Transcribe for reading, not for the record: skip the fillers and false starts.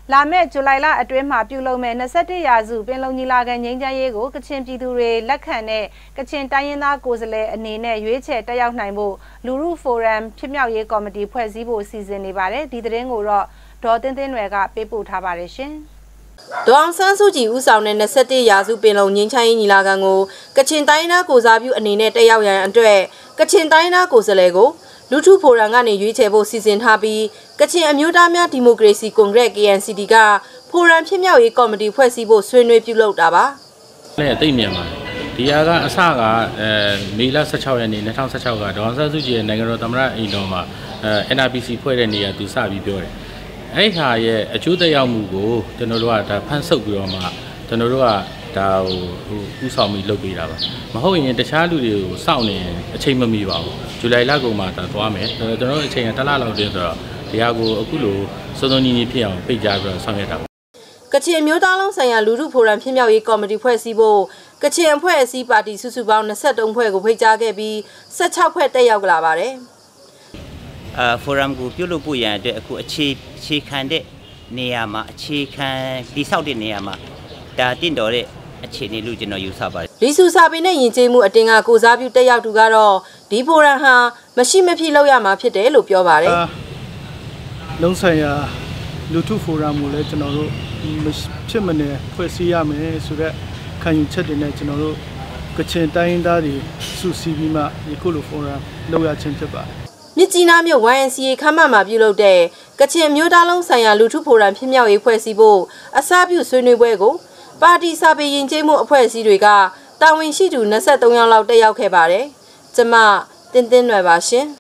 လာမယ့်ဇူလိုင်လအတွင်းမှာပြုလုပ်မဲ့21ရာစုပင်လုံညီလာခံငြိမ်းချမ်းရေးကိုကချင်ပြည်သူတွေလက်ခံတဲ့ကချင်တိုင်းရင်းသားကိုယ်စားလှယ်အနေနဲ့ရွေးချယ်တက်ရောက်နိုင်ဖို့လူမှုဖိုရမ်ဖြစ်မြောက်ရေးကော်မတီဖွဲ့စည်းဖို့စီစဉ်နေပါတယ်ဒီသတင်းကိုတော့ဒေါ်တင်းတင်းရွယ်ကပေးပို့ထားပါတယ်ရှင်ဒေါအောင်ဆန်းစုကြည်ဦးဆောင်တဲ့21ရာစုပင်လုံငြိမ်းချမ်းရေးညီလာခံကိုကချင်တိုင်းရင်းသားကိုစားပြုအနေနဲ့တက်ရောက်ရန်အတွက်ကချင်တိုင်းရင်းသားကိုယ်စားလှယ်ကိုလူထုဖိုရမ်ကနေရွေးချယ်ဖို့စီစဉ်ထားပြီးကချင်အမျိုးသားများဒီမိုကရေစီကွန်ဂရက် KNCD ကဖိုရမ်ဖြစ်မြောက်ရေးကော်မတီဖွဲ့စည်းဖို့ဆွေးနွေးပြုလုပ်တာပါ။လည်းအသိမြင်ပါတယ်။ဒီဟာကအစကမေလ16ရက်နေ့2016ကဒေါအောင်ဆန်းစုကြည်ရဲ့နိုင်ငံတော်သမ္မတအိမ်တော်မှာNRPC ဖွဲ့တဲ့နေရာသူစပြီးပြောတယ်။အဲ့ဒီဟာရဲ့အကျိုးသက်ရောက်မှုကိုကျွန်တော်တို့ကဒါဖန်ဆုပ်ပြီးတော့မှကျွန်တော်တို့ကဒါဟိုဥဆောင်ပြီးလုပ်ပေးတာပါမဟုတ်ရင်တခြားလူတွေကိုစောင့်နေအချိန်မမီပါဘူးဇူလိုင်လကုန်မှာဒါသွားမယ်ကျွန်တော်တို့အချိန်ကတစ်လလောက်တည်းဆိုတော့ဒီဟာကိုအခုလိုစုံစုံညီညီဖြစ်အောင်ဖိတ်ကြားပြီးတော့ဆောင်ရွက်တာပါကချင်အမျိုးသားလုံးဆိုင်ရာလူထုဖိုရမ်ဖြစ်မြောက်ရေးကော်မတီဖွဲ့စည်းဖို့ကချင်အဖွဲ့အစည်းပါတီစုစုပေါင်း23ဖွဲ့ကိုဖိတ်ကြားခဲ့ပြီး16ဖွဲ့တက်ရောက်လာပါတယ်ဖိုရမ်ကိုပြုလုပ်ဖို့ရန်အတွက်အခုအခြေခံတဲ့နေရာမှာအခြေခံတိဆောက်တဲ့နေရာမှာဒါတင့်တော်တဲ့အခြေအနေလို့ကျွန်တော်ယူဆပါတယ်လီဆူစာပင်နဲ့ယဉ်ကျေးမှုအတင်းကကိုစားပြုတက်ရောက်သူကတော့ဒီဖိုရမ်ဟာမရှိမဖြစ်လောက်ရမှာဖြစ်တယ်လို့ပြောပါတယ်လုံးဆိုင်ရာလူထုဖိုရမ်ကိုလည်းကျွန်တော်တို့ဖြစ်မနေဖွဲ့စည်းရမယ်ဆိုတော့ခံယူချက်တွေနဲ့ကျွန်တော်တို့ကချင်တိုင်းရင်းသားတွေစုစည်းပြီးမှဒီခုလိုဖိုရမ်လုပ်ရခြင်းဖြစ်ပါတယ်မြစ်ကြီးနားမြို့ YNCA ခမ်းမမှာပြုလုပ်တဲ့ကချင်မျိုးသားလုံးဆိုင်ရာလူထုဖိုရမ်ဖြစ်မြောက်ရေးဖွဲ့စည်းဖို့အစပြုဆွေးနွေးပွဲကိုပါတီစာပေယဉ်ကျေးမှုအဖွဲ့အစည်းတွေကတာဝန်ရှိသူ23ယောက်လောက်တက်ရောက်ခဲ့ပါတယ်။ကျမတင်းတင်းနွယ်ပါရှင်။